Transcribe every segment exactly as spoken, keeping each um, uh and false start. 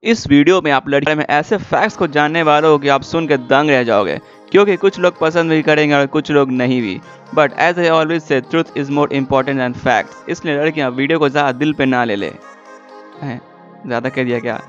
इस वीडियो में आप लड़कियों में ऐसे फैक्ट्स को जानने वाले हो कि आप सुन के दंग रह जाओगे, क्योंकि कुछ लोग पसंद भी करेंगे और कुछ लोग नहीं भी। But as I always say truth is more important than facts, इसलिए लड़कियां वीडियो को ज़्यादा दिल पे ना ले ले। ज़्यादा कह दिया क्या?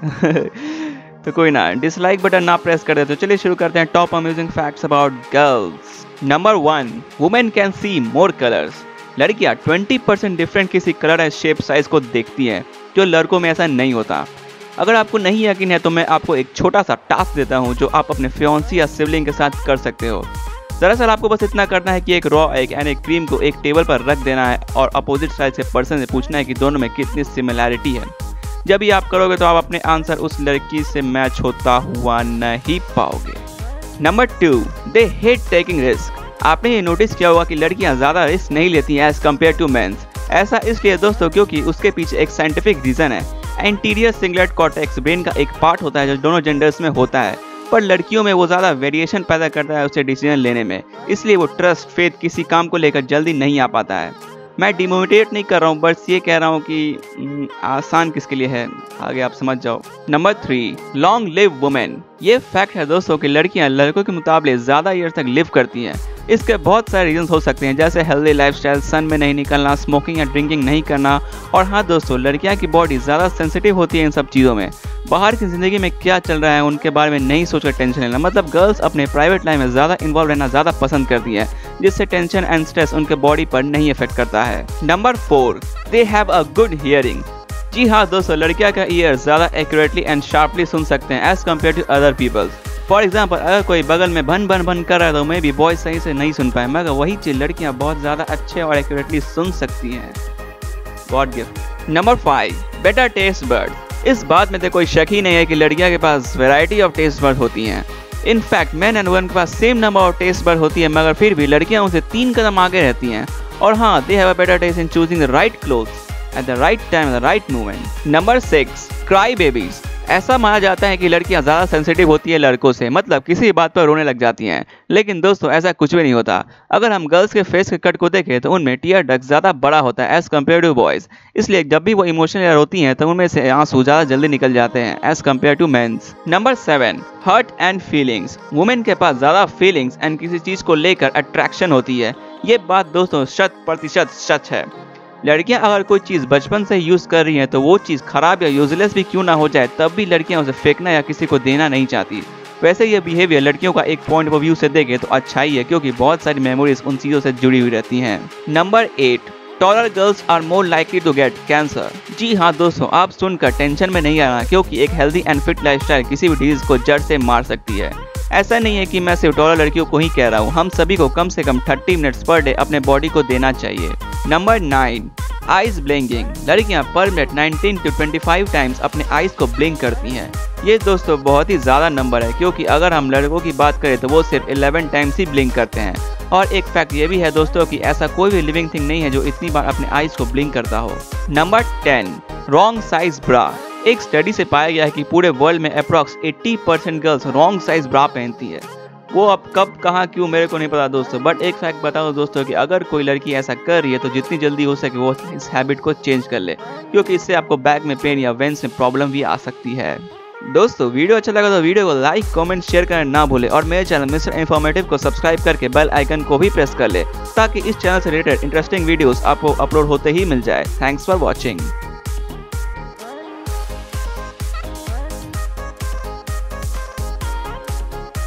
तो कोई ना, डिसलाइक बटन ना प्रेस कर दे। तो चलिए शुरू करते हैं top amazing facts about girls. Number one, women can see more colours. लड़कियां ट्वेंटी परसेंट डिफरेंट किसी कलर एंड शेप साइज को देखती हैं, जो लड़कों में ऐसा नहीं होता। अगर आपको नहीं यकीन है तो मैं आपको एक छोटा सा टास्क देता हूं जो आप अपने फियांसी या सिबलिंग के साथ कर सकते हो। दरअसल आपको बस इतना करना है कि एक रॉ एग यानी क्रीम को एक टेबल पर रख देना है और अपोजिट साइड के पर्सन से पूछना है कि दोनों में कितनी सिमिलैरिटी है। जब ये आप करोगे तो आप अपने आंसर उस लड़की से मैच होता हुआ नहीं पाओगे। Number two, they hate taking risk. आपने ये नोटिस किया होगा कि लड़कियां ज़्यादा रिस्क नहीं लेती हैं एज कम्पेयर टू मेंस। ऐसा इसलिए दोस्तों क्योंकि उसके पीछे एक साइंटिफिक रीज़न है। एंटीरियर सिंगलेट कॉर्टेक्स ब्रेन का एक पार्ट होता है जो दोनों जेंडर्स में होता है, पर लड़कियों में वो ज़्यादा वेरिएशन पैदा करता है उसे डिसीजन लेने में, इसलिए वो ट्रस्ट फेथ किसी काम को लेकर जल्दी नहीं आ पाता है। मैं डिमोटिवेट नहीं कर रहा हूँ, बस ये कह रहा हूँ कि आसान किसके लिए है, आगे आप समझ जाओ। Number three, long live women. ये फैक्ट है दोस्तों कि लड़कियाँ लड़कों के मुकाबले ज़्यादा ईयर तक लिव करती हैं। इसके बहुत सारे रीजंस हो सकते हैं, जैसे हेल्दी लाइफस्टाइल, सन में नहीं निकलना, स्मोकिंग या ड्रिंकिंग नहीं करना। और हाँ दोस्तों, लड़कियां की बॉडी ज़्यादा सेंसिटिव होती है इन सब चीज़ों में। बाहर की ज़िंदगी में क्या चल रहा है उनके बारे में नहीं सोचकर टेंशन लेना, मतलब गर्ल्स अपने प्राइवेट लाइफ में ज़्यादा इन्वॉल्व रहना ज़्यादा पसंद करती है, जिससे टेंशन एंड स्ट्रेस उनके बॉडी पर नहीं इफेक्ट करता है। Number four, they have a good hearing. जी हाँ दोस्तों, लड़कियां का ईयर ज़्यादा एक्यूरेटली एंड शार्पली सुन सकते हैं as compare to other peoples. For example, अगर कोई बगल में भन भन भन कर रहा है तो मैं भी बॉयज सही से नहीं सुन पाए, मगर वही चीज़ लड़कियां बहुत ज़्यादा अच्छे और एक्यूरेटली सुन सकती हैं। God gift. Number five, better taste bud. इस बात में तो कोई शक ही नहीं है कि लड़कियों के पास वैरायटी ऑफ टेस्ट बर्ड होती हैं। इनफैक्ट मैन एंड वुमेन के पास same number of taste bud होती है, मगर फिर भी लड़कियां उनसे तीन कदम आगे रहती हैं। और हाँ, they have a better taste in choosing the right clothes at the right time at the right moment. Number six, cry babies. ऐसा माना जाता है कि लड़कियां ज़्यादा सेंसिटिव होती है लड़कों से, मतलब किसी बात पर रोने लग जाती हैं। लेकिन दोस्तों ऐसा कुछ भी नहीं होता। अगर हम गर्ल्स के फेस के कट को देखें तो उनमें टीयर डक्ट ज़्यादा बड़ा होता है एज कम्पेयर टू बॉयज़, इसलिए जब भी वो इमोशनल होती हैं तो उनमें से आंसू ज़्यादा जल्दी निकल जाते हैं as compare to mens. Number seven, hurt and feelings. Women के पास ज़्यादा फीलिंग्स एंड किसी चीज़ को लेकर अट्रैक्शन होती है। ये बात दोस्तों शत प्रतिशत सच है। लड़कियां अगर कोई चीज़ बचपन से यूज़ कर रही हैं तो वो चीज़ खराब या यूजलेस भी क्यों ना हो जाए, तब भी लड़कियां उसे फेंकना या किसी को देना नहीं चाहती। वैसे ये बिहेवियर लड़कियों का एक पॉइंट ऑफ व्यू से देखें तो अच्छा ही है, क्योंकि बहुत सारी मेमोरीज उन चीज़ों से जुड़ी हुई रहती हैं। Number eight, taller girls are more likely to get cancer. जी हाँ दोस्तों, आप सुनकर टेंशन में नहीं आना, क्योंकि एक हेल्दी एंड फिट लाइफस्टाइल किसी भी डिजीज को जड़ से मार सकती है। ऐसा नहीं है कि मैं सिर्फ टॉलर लड़कियों को ही कह रहा हूँ, हम सभी को कम से कम थर्टी मिनट्स पर डे अपने बॉडी को देना चाहिए। Number nine, eyes blinking. लड़कियां per minute nineteen to twenty five times अपने आइज को ब्लिंक करती हैं। ये दोस्तों बहुत ही ज़्यादा नंबर है, क्योंकि अगर हम लड़कों की बात करें तो वो सिर्फ इलेवन टाइम्स ही ब्लिंक करते हैं। और एक फैक्ट ये भी है दोस्तों कि ऐसा कोई भी लिविंग थिंग नहीं है जो इतनी बार अपने आइज को ब्लिंक करता हो। Number ten, wrong size bra. एक स्टडी से पाया गया है कि पूरे वर्ल्ड में approx eighty percent girls wrong size bra पहनती है। वो अब कब कहाँ क्यों मेरे को नहीं पता दोस्तों, बट एक फैक्ट बताओ दोस्तों कि अगर कोई लड़की ऐसा कर रही है तो जितनी जल्दी हो सके वो इस हैबिट को चेंज कर ले, क्योंकि इससे आपको बैक में पेन या वेंस में प्रॉब्लम भी आ सकती है। दोस्तों वीडियो अच्छा लगा तो वीडियो को लाइक कमेंट शेयर करना ना भूले, और मेरे चैनल मिस्टर इन्फॉर्मेटिव को सब्सक्राइब करके बेल आइकन को भी प्रेस कर ले, ताकि इस चैनल से रिलेटेड इंटरेस्टिंग वीडियोस आपको अपलोड होते ही मिल जाए। Thanks for watching.